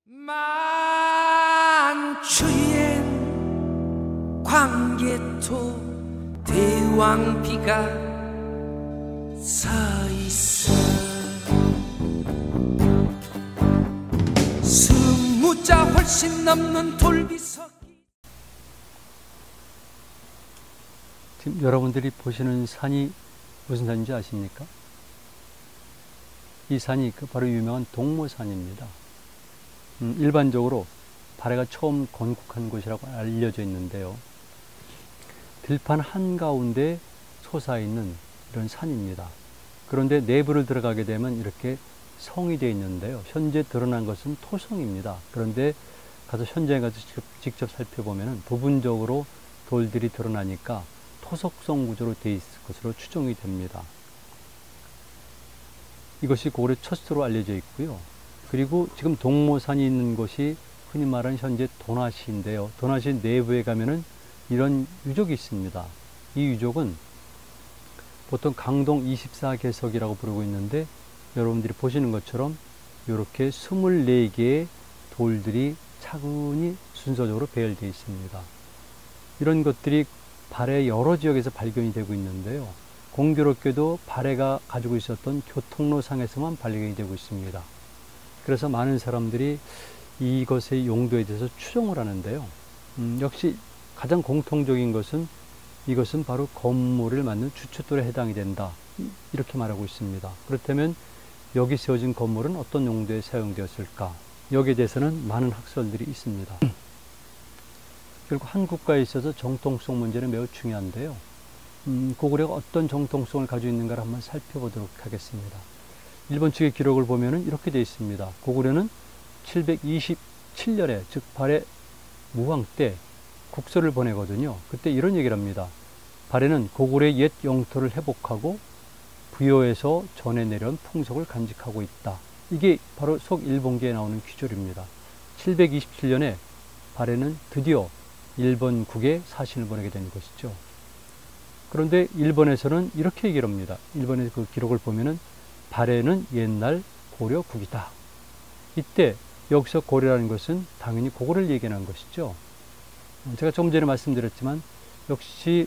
만추엔 광개토 대왕비가 서있어 스무자 훨씬 넘는 돌비석. 지금 여러분들이 보시는 산이 무슨 산인지 아십니까? 이 산이 바로 유명한 동모산입니다. 일반적으로 발해가 처음 건국한 곳이라고 알려져 있는데요. 들판 한가운데 솟아있는 이런 산입니다. 그런데 내부를 들어가게 되면 이렇게 성이 되어 있는데요. 현재 드러난 것은 토성입니다. 그런데 현장에 가서 직접 살펴보면 부분적으로 돌들이 드러나니까 토석성 구조로 되어 있을 것으로 추정이 됩니다. 이것이 고구려 첫수로 알려져 있고요. 그리고 지금 동모산이 있는 곳이 흔히 말하는 현재 도나시인데요. 도나시 내부에 가면은 이런 유적이 있습니다. 이 유적은 보통 강동 24개석이라고 부르고 있는데 여러분들이 보시는 것처럼 이렇게 24개의 돌들이 차근히 순서적으로 배열되어 있습니다. 이런 것들이 발해 여러 지역에서 발견이 되고 있는데요. 공교롭게도 발해가 가지고 있었던 교통로상에서만 발견이 되고 있습니다. 그래서 많은 사람들이 이것의 용도에 대해서 추정을 하는데요. 역시 가장 공통적인 것은 이것은 바로 건물을 만든 주춧돌에 해당이 된다. 이렇게 말하고 있습니다. 그렇다면 여기 세워진 건물은 어떤 용도에 사용되었을까? 여기에 대해서는 많은 학설들이 있습니다. 그리고 한 국가에 있어서 정통성 문제는 매우 중요한데요. 고구려가 어떤 정통성을 가지고 있는가를 한번 살펴보도록 하겠습니다. 일본 측의 기록을 보면 이렇게 되어 있습니다. 고구려는 727년에 즉 발해 무왕 때 국서를 보내거든요. 그때 이런 얘기를 합니다. 발해는 고구려의 옛 영토를 회복하고 부여에서 전해 내려온 풍속을 간직하고 있다. 이게 바로 속일본기에 나오는 귀절입니다. 727년에 발해는 드디어 일본국에 사신을 보내게 된 것이죠. 그런데 일본에서는 이렇게 얘기를 합니다. 일본의 그 기록을 보면은 발해는 옛날 고려국이다. 이때 여기서 고려라는 것은 당연히 고구려를 얘기하는 것이죠. 제가 조금 전에 말씀드렸지만 역시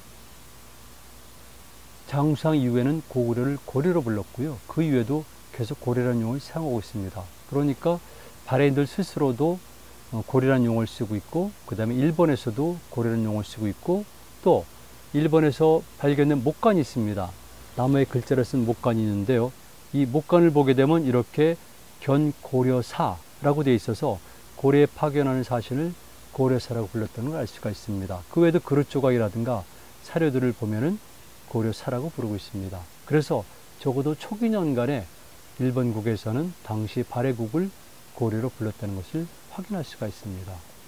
장수상 이후에는 고구려를 고려로 불렀고요. 그 이후에도 계속 고려라는 용어를 사용하고 있습니다. 그러니까 발해인들 스스로도 고려라는 용어를 쓰고 있고 그 다음에 일본에서도 고려라는 용어를 쓰고 있고 또 일본에서 발견된 목관이 있습니다. 나무에 글자를 쓴 목관이 있는데요. 이 목관을 보게 되면 이렇게 견고려사라고 되어 있어서 고려에 파견하는 사신을 고려사라고 불렀다는 걸 알 수가 있습니다. 그 외에도 그릇 조각이라든가 사료들을 보면은 고려사라고 부르고 있습니다. 그래서 적어도 초기년간에 일본국에서는 당시 발해국을 고려로 불렀다는 것을 확인할 수가 있습니다.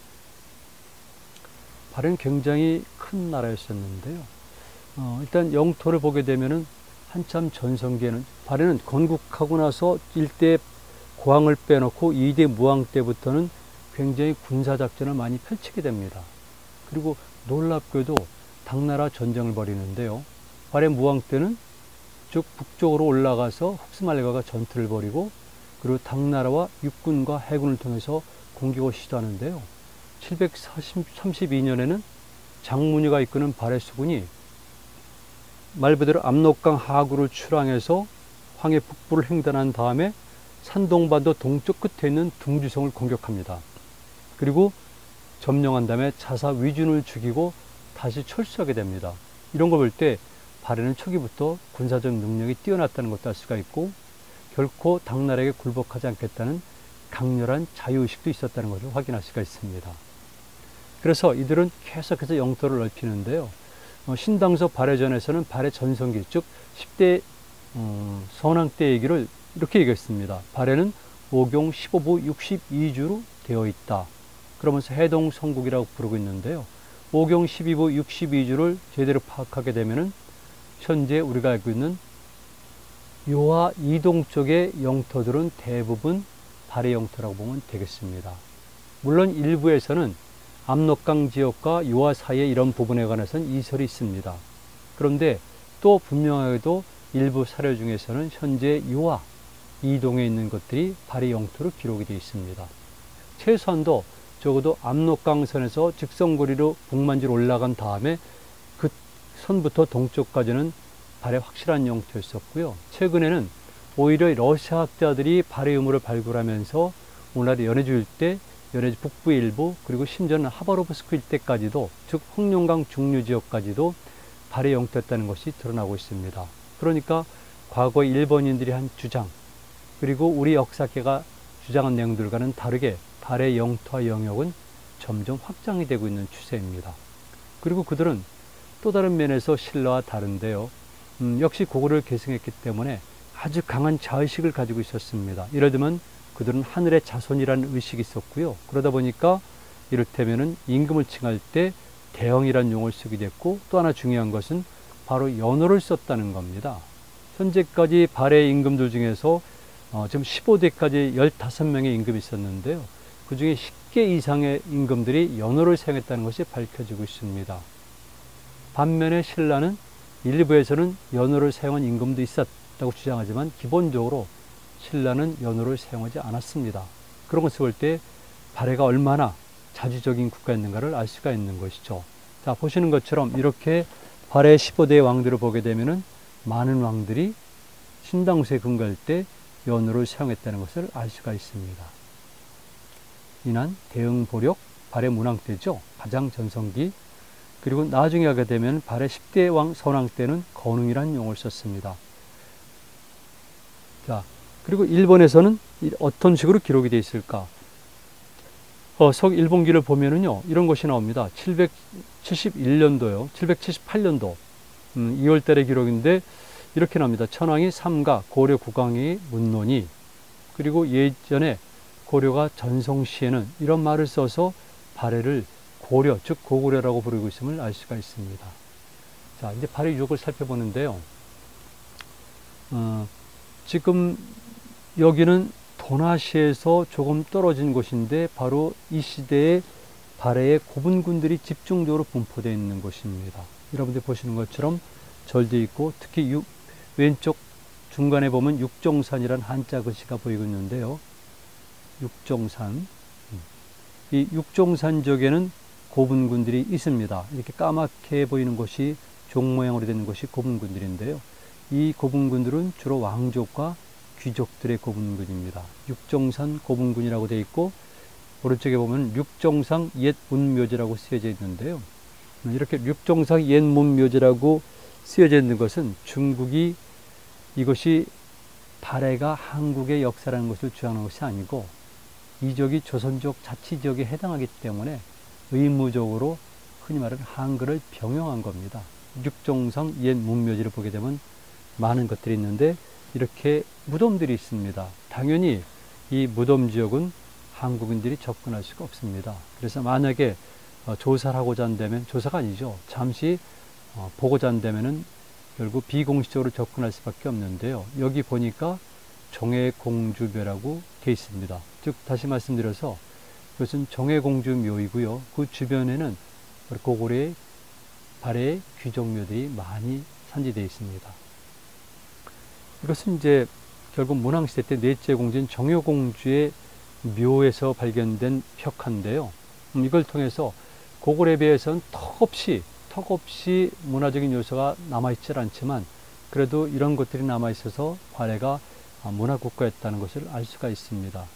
발해는 굉장히 큰 나라였었는데요. 일단 영토를 보게 되면은 한참 전성기에는 발해는 건국하고 나서 일대 고항을 빼놓고 2대 무왕 때부터는 굉장히 군사작전을 많이 펼치게 됩니다. 그리고 놀랍게도 당나라 전쟁을 벌이는데요. 발해 무왕 때는 쭉 북쪽으로 올라가서 흡스말과가 전투를 벌이고 그리고 당나라와 육군과 해군을 통해서 공격을 시도하는데요. 732년에는 장문위가 이끄는 발해 수군이 말 그대로 압록강 하구를 출항해서 황해 북부를 횡단한 다음에 산동반도 동쪽 끝에 있는 둥주성을 공격합니다. 그리고 점령한 다음에 자사 위준을 죽이고 다시 철수하게 됩니다. 이런 걸 볼 때 발해는 초기부터 군사적 능력이 뛰어났다는 것도 알 수가 있고 결코 당나라에게 굴복하지 않겠다는 강렬한 자유의식도 있었다는 것을 확인할 수가 있습니다. 그래서 이들은 계속해서 영토를 넓히는데요. 신당서 발해전에서는 발해 전성기 즉 10대 선왕 때 얘기를 이렇게 얘기했습니다. 발해는 오경 15부 62주로 되어 있다. 그러면서 해동성국이라고 부르고 있는데요. 오경 12부 62주를 제대로 파악하게 되면은 현재 우리가 알고 있는 요하 이동 쪽의 영토들은 대부분 발해 영토라고 보면 되겠습니다. 물론 일부에서는 압록강 지역과 요하 사이의 이런 부분에 관해서는 이설이 있습니다. 그런데 또 분명하게도 일부 사료 중에서는 현재 요하 이동에 있는 것들이 발해 영토로 기록이 되어 있습니다. 최소한도 적어도 압록강선에서 직선거리로 북만지로 올라간 다음에 그 선부터 동쪽까지는 발의 확실한 영토였었고요. 최근에는 오히려 러시아 학자들이 발의 유물을 발굴하면서 오늘날의 연해주 일대, 연해주 북부 일부, 그리고 심지어는 하바로브스크 일대까지도, 즉 흑룡강 중류 지역까지도 발의 영토였다는 것이 드러나고 있습니다. 그러니까 과거 일본인들이 한 주장, 그리고 우리 역사계가 주장한 내용들과는 다르게 발의 영토와 영역은 점점 확장이 되고 있는 추세입니다. 그리고 그들은 또 다른 면에서 신라와 다른데요. 역시 고구려를 계승했기 때문에 아주 강한 자의식을 가지고 있었습니다. 예를 들면 그들은 하늘의 자손이라는 의식이 있었고요. 그러다 보니까 이를테면은 임금을 칭할 때 대형이라는 용어를 쓰게 됐고, 또 하나 중요한 것은 바로 연호를 썼다는 겁니다. 현재까지 발해 임금들 중에서 지금 15대까지 15명의 임금이 있었는데요. 그 중에 10개 이상의 임금들이 연호를 사용했다는 것이 밝혀지고 있습니다. 반면에 신라는 일부에서는 연호를 사용한 임금도 있었다고 주장하지만 기본적으로 신라는 연호를 사용하지 않았습니다. 그런 것을 볼 때 발해가 얼마나 자주적인 국가였는가를 알 수가 있는 것이죠. 자, 보시는 것처럼 이렇게 발해 15대 왕들을 보게 되면은 많은 왕들이 신당수에 근거할 때 연호를 사용했다는 것을 알 수가 있습니다. 이난 대응보력, 발해 문왕 때죠. 가장 전성기. 그리고 나중에 가게 되면 발해 10대 왕 선왕 때는 건웅이라는 용어를 썼습니다. 자, 그리고 일본에서는 어떤 식으로 기록이 되어 있을까? 일본기를 보면은요, 이런 것이 나옵니다. 771년도요, 778년도 2월 달의 기록인데 이렇게 나옵니다. 천황이 삼가, 고려 국왕이 문논이, 그리고 예전에 고려가 전성시에는 이런 말을 써서 발해를 고려, 즉 고구려라고 부르고 있음을 알 수가 있습니다. 자, 이제 발해 유적을 살펴보는데요. 지금 여기는 도나시에서 조금 떨어진 곳인데 바로 이 시대에 발해의 고분군들이 집중적으로 분포되어 있는 곳입니다. 여러분들 보시는 것처럼 절도 있고, 특히 왼쪽 중간에 보면 육종산이라는 한자 글씨가 보이고 있는데요. 육종산. 이 육종산 지역에는 고분군들이 있습니다. 이렇게 까맣게 보이는 것이 종 모양으로 되는 것이 고분군들인데요. 이 고분군들은 주로 왕족과 귀족들의 고분군입니다. 육종산 고분군이라고 되어 있고, 오른쪽에 보면 육종상 옛 문묘지라고 쓰여져 있는데요. 이렇게 육종상 옛 문묘지라고 쓰여져 있는 것은 중국이 이것이 발해가 한국의 역사라는 것을 주장하는 것이 아니고 이 지역이 조선족 자치지역에 해당하기 때문에 의무적으로 흔히 말하는 한글을 병용한 겁니다. 육종상 옛 문묘지를 보게 되면 많은 것들이 있는데 이렇게 무덤들이 있습니다. 당연히 이 무덤 지역은 한국인들이 접근할 수가 없습니다. 그래서 만약에 조사를 하고자 한다면, 조사가 아니죠, 잠시 보고자 한다면은 결국 비공식적으로 접근할 수밖에 없는데요. 여기 보니까 정해공주묘라고 되어 있습니다. 즉 다시 말씀드려서 이것은 정해공주묘이고요. 그 주변에는 고구려의 발해의 귀족묘들이 많이 산지되어 있습니다. 이것은 이제 결국 문왕시대 때 넷째 공주인 정효공주의 묘에서 발견된 벽화인데요. 이걸 통해서 고구려에 비해서는 턱없이 문화적인 요소가 남아있지 않지만 그래도 이런 것들이 남아있어서 발해가 문화국가였다는 것을 알 수가 있습니다.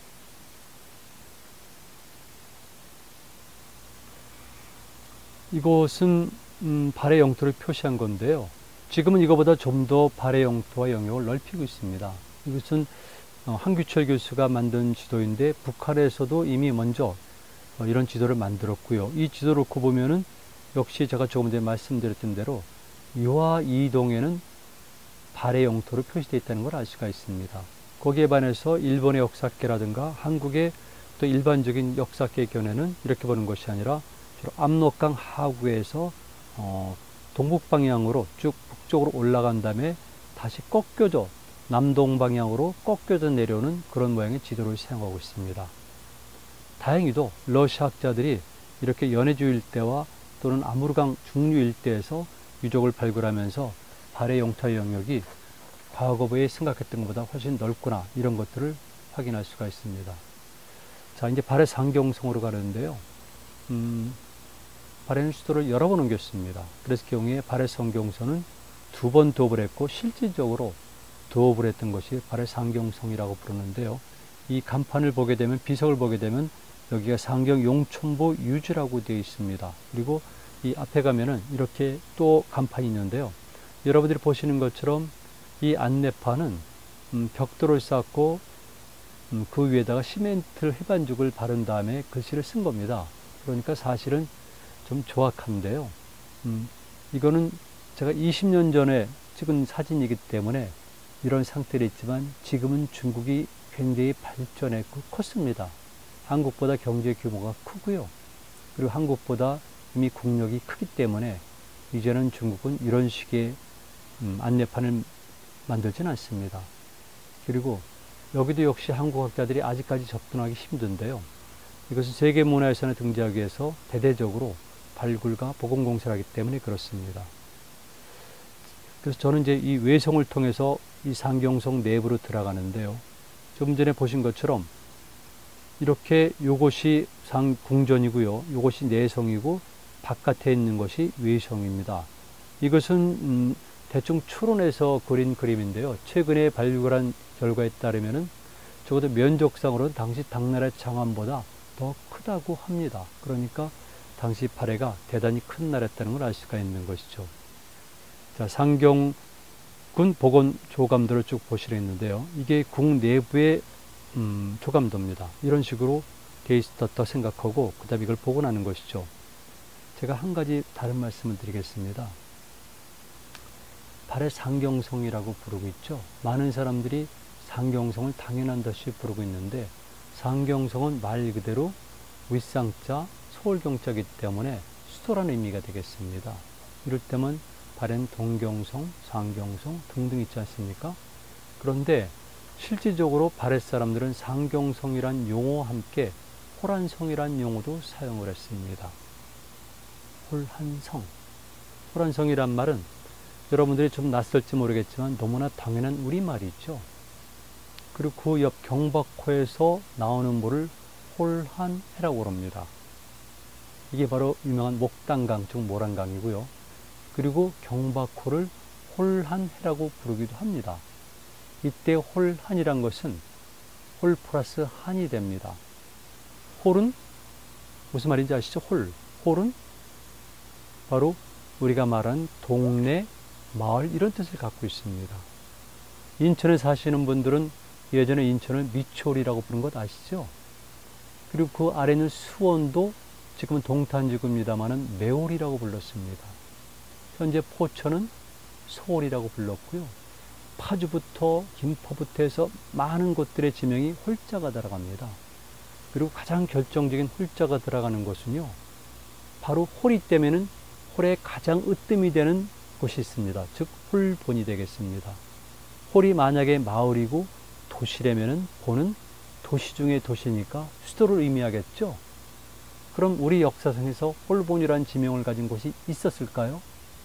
이곳은 발해 영토를 표시한 건데요. 지금은 이거보다 좀 더 발해 영토와 영역을 넓히고 있습니다. 이것은 한규철 교수가 만든 지도인데 북한에서도 이미 먼저 이런 지도를 만들었고요. 이 지도를 놓고 보면은 역시 제가 조금 전에 말씀드렸던 대로 이화 이동에는 발해 영토로 표시되어 있다는 걸 알 수가 있습니다. 거기에 반해서 일본의 역사계라든가 한국의 또 일반적인 역사계 견해는 이렇게 보는 것이 아니라 주로 압록강 하구에서 동북 방향으로 쭉 북쪽으로 올라간 다음에 다시 꺾여져 남동 방향으로 꺾여져 내려오는 그런 모양의 지도를 사용하고 있습니다. 다행히도 러시아 학자들이 이렇게 연해주 일대와 또는 아무르강 중류 일대에서 유적을 발굴하면서 발해 영토 영역이 과거에 생각했던 것보다 훨씬 넓구나, 이런 것들을 확인할 수가 있습니다. 자, 이제 발해 상경성으로 가는데요. 발해는 수도를 여러 번 옮겼습니다. 그래서 경우에 발해 상경성은 2번 도읍을 했고 실질적으로 도읍을 했던 것이 발해 상경성이라고 부르는데요. 이 간판을 보게 되면, 비석을 보게 되면 여기가 상경 용천보 유지라고 되어 있습니다. 그리고 이 앞에 가면은 이렇게 또 간판이 있는데요. 여러분들이 보시는 것처럼 이 안내판은 벽돌을 쌓고 그 위에다가 시멘트 해반죽을 바른 다음에 글씨를 쓴 겁니다. 그러니까 사실은 좀 조악한데요. 이거는 제가 20년 전에 찍은 사진이기 때문에 이런 상태로 있지만 지금은 중국이 굉장히 발전했고 컸습니다. 한국보다 경제 규모가 크고요. 그리고 한국보다 이미 국력이 크기 때문에 이제는 중국은 이런 식의 안내판을 만들지는 않습니다. 그리고 여기도 역시 한국 학자들이 아직까지 접근하기 힘든데요. 이것은 세계문화유산에 등재하기 위해서 대대적으로 발굴과 보건공사를 하기 때문에 그렇습니다. 그래서 저는 이제 이 외성을 통해서 이 상경성 내부로 들어가는데요. 좀 전에 보신 것처럼 이렇게 요것이 궁전이고요. 요것이 내성이고 바깥에 있는 것이 외성입니다. 이것은 대충 추론해서 그린 그림인데요. 최근에 발굴한 결과에 따르면은 적어도 면적상으로는 당시 당나라 장안보다 더 크다고 합니다. 그러니까 당시 발해가 대단히 큰 나라였다는 걸 알 수가 있는 것이죠. 자, 상경군 보건 조감도를 쭉 보시려 했는데요. 이게 궁 내부의 조감도입니다. 이런 식으로 돼 있었다 생각하고 그 다음에 이걸 복원하는 것이죠. 제가 한 가지 다른 말씀을 드리겠습니다. 발해 상경성이라고 부르고 있죠. 많은 사람들이 상경성을 당연한 듯이 부르고 있는데 상경성은 말 그대로 윗상자, 소월경자이기 때문에 수도라는 의미가 되겠습니다. 이럴 때면 발해는 동경성, 상경성 등등 있지 않습니까? 그런데 실질적으로 발해 사람들은 상경성이란 용어와 함께 호란성이란 용어도 사용을 했습니다. 홀한성. 호란성이란 말은 여러분들이 좀 낯설지 모르겠지만 너무나 당연한 우리말이죠. 그리고 그 옆 경박호에서 나오는 물을 홀한해라고 합니다. 이게 바로 유명한 목단강, 즉 모란강이고요. 그리고 경박호를 홀한해라고 부르기도 합니다. 이때 홀한이란 것은 홀 플러스 한이 됩니다. 홀은 무슨 말인지 아시죠? 홀은 바로 우리가 말하는 동네, 마을 이런 뜻을 갖고 있습니다. 인천에 사시는 분들은 예전에 인천을 미추홀이라고 부른 것 아시죠? 그리고 그 아래 있는 수원도 지금은 동탄지구입니다마는 매홀이라고 불렀습니다. 현재 포천은 소홀이라고 불렀고요. 파주부터 김포부터 해서 많은 곳들의 지명이 홀자가 들어갑니다. 그리고 가장 결정적인 홀자가 들어가는 곳은요. 바로 홀이 때문에는 홀에 가장 으뜸이 되는 곳이 있습니다. 즉 홀본이 되겠습니다. 홀이 만약에 마을이고 도시라면은 본은 도시 중의 도시니까 수도를 의미하겠죠. 그럼 우리 역사상에서 홀본이라는 지명을 가진 곳이 있었을까요?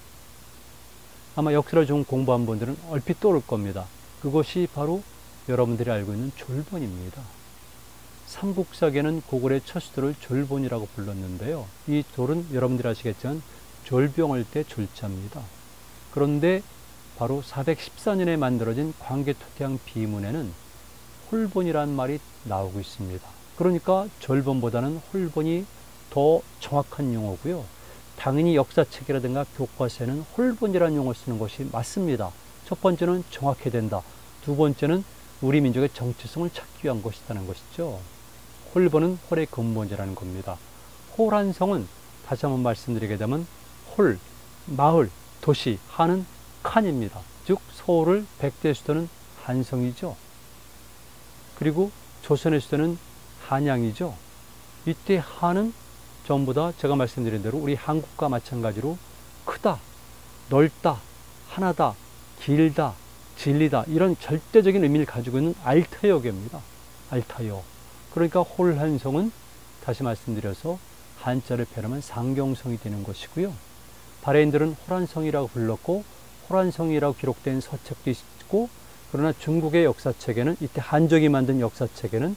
아마 역사를 좀 공부한 분들은 얼핏 떠오를 겁니다. 그것이 바로 여러분들이 알고 있는 졸본입니다. 삼국사계는 고구려의 첫 수도를 졸본이라고 불렀는데요. 이 졸은 여러분들이 아시겠지만 졸병할 때 졸자입니다. 그런데 바로 414년에 만들어진 광개토태양 비문에는 홀본이라는 말이 나오고 있습니다. 그러니까 졸본보다는 홀본이 더 정확한 용어고요. 당연히 역사책이라든가 교과서에는 홀본이라는 용어를 쓰는 것이 맞습니다. 첫 번째는 정확해야 된다. 두 번째는 우리 민족의 정체성을 찾기 위한 것이라는 것이죠. 홀본은 홀의 근본이라는 겁니다. 홀한성은 다시 한번 말씀드리게 되면 홀, 마을, 도시, 한은 칸입니다. 즉 서울을 100대 수도는 한성이죠. 그리고 조선의 수도는 한양이죠. 이때 한은 전부 다 제가 말씀드린 대로 우리 한국과 마찬가지로 크다, 넓다, 하나다, 길다, 진리다 이런 절대적인 의미를 가지고 있는 알타역입니다. 알타역. 그러니까 홀한성은 다시 말씀드려서 한자를 표현하면 상경성이 되는 것이고요. 발해인들은 호란성이라고 불렀고 호란성이라고 기록된 서책도 있고 그러나 중국의 역사책에는 이때 한족이 만든 역사책에는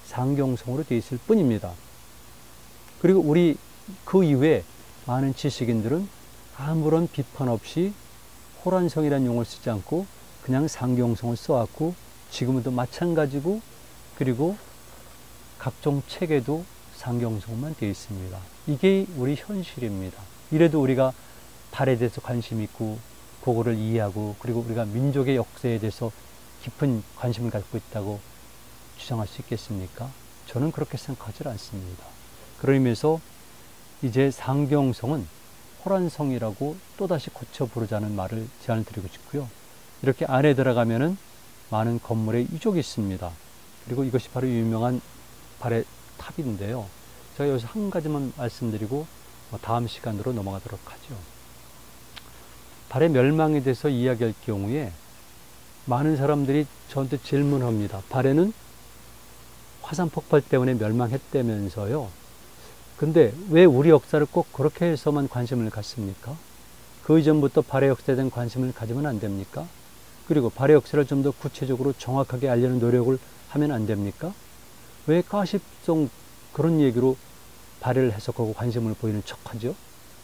상경성으로 되어 있을 뿐입니다. 그리고 우리 그 이후에 많은 지식인들은 아무런 비판 없이 호란성이라는 용어를 쓰지 않고 그냥 상경성을 써왔고 지금도 마찬가지고 그리고 각종 책에도 상경성만 되어 있습니다. 이게 우리 현실입니다. 이래도 우리가 발에 대해서 관심이 있고 그거를 이해하고 그리고 우리가 민족의 역사에 대해서 깊은 관심을 갖고 있다고 주장할 수 있겠습니까? 저는 그렇게 생각하지 않습니다. 그런 의미에서 이제 상경성은 호란성이라고 또다시 고쳐 부르자는 말을 제안을 드리고 싶고요. 이렇게 안에 들어가면은 많은 건물의 유적이 있습니다. 그리고 이것이 바로 유명한 발의 탑인데요. 제가 여기서 한 가지만 말씀드리고 다음 시간으로 넘어가도록 하죠. 발의 멸망에 대해서 이야기할 경우에 많은 사람들이 저한테 질문합니다. 발해는 화산 폭발 때문에 멸망했다면서요. 근데 왜 우리 역사를 꼭 그렇게 해서만 관심을 갖습니까? 그 이전부터 발해 역사에 대한 관심을 가지면 안 됩니까? 그리고 발해 역사를 좀 더 구체적으로 정확하게 알려는 노력을 하면 안 됩니까? 왜 가십성 그런 얘기로 발해를 해석하고 관심을 보이는 척하죠?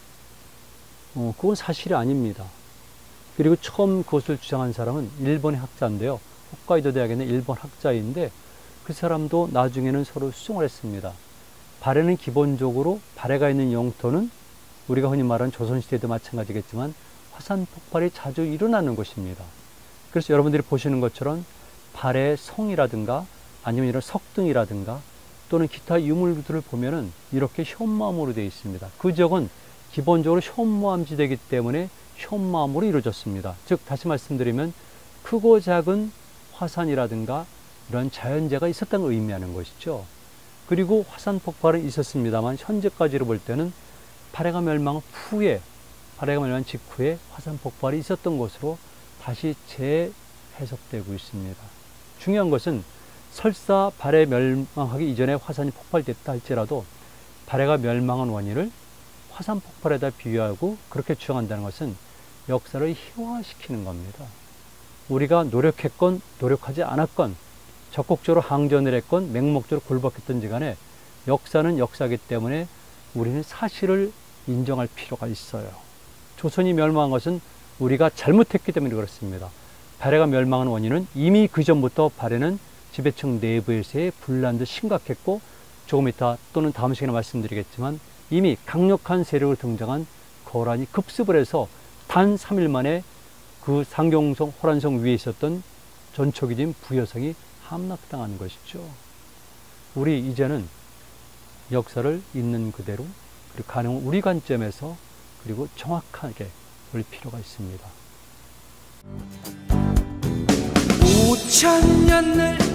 그건 사실이 아닙니다. 그리고 처음 그것을 주장한 사람은 일본의 학자인데요. 홋카이도 대학에 있는 일본 학자인데 그 사람도 나중에는 서로 수정을 했습니다. 발해는 기본적으로 발해가 있는 영토는 우리가 흔히 말하는 조선시대도 마찬가지겠지만 화산 폭발이 자주 일어나는 곳입니다. 그래서 여러분들이 보시는 것처럼 발해의 성이라든가 아니면 이런 석등이라든가 또는 기타 유물들을 보면은 이렇게 현무암으로 되어 있습니다. 그 지역은 기본적으로 현무암지대이기 때문에 현무암으로 이루어졌습니다. 즉 다시 말씀드리면 크고 작은 화산이라든가 이런 자연재해가 있었다는 걸 의미하는 것이죠. 그리고 화산 폭발은 있었습니다만 현재까지로 볼 때는 발해가 멸망 후에 발해가 멸망 직후에 화산 폭발이 있었던 것으로 다시 재해석되고 있습니다. 중요한 것은 설사 발해 멸망하기 이전에 화산이 폭발됐다 할지라도 발해가 멸망한 원인을 화산 폭발에다 비유하고 그렇게 주장한다는 것은 역사를 희화시키는 겁니다. 우리가 노력했건 노력하지 않았건 적극적으로 항전을 했건 맹목적으로 굴복했던지 간에 역사는 역사이기 때문에 우리는 사실을 인정할 필요가 있어요. 조선이 멸망한 것은 우리가 잘못했기 때문에 그렇습니다. 발해가 멸망한 원인은 이미 그 전부터 발해는 지배층 내부에서의 분란도 심각했고 조금 이따 또는 다음 시간에 말씀드리겠지만 이미 강력한 세력을 등장한 거란이 급습을 해서 단 3일 만에 그 상경성, 호란성 위에 있었던 전초기진 부여성이 함락당한 것이죠. 우리 이제는 역사를 있는 그대로 그리고 가능한 우리 관점에서 그리고 정확하게 볼 필요가 있습니다. 5,000년을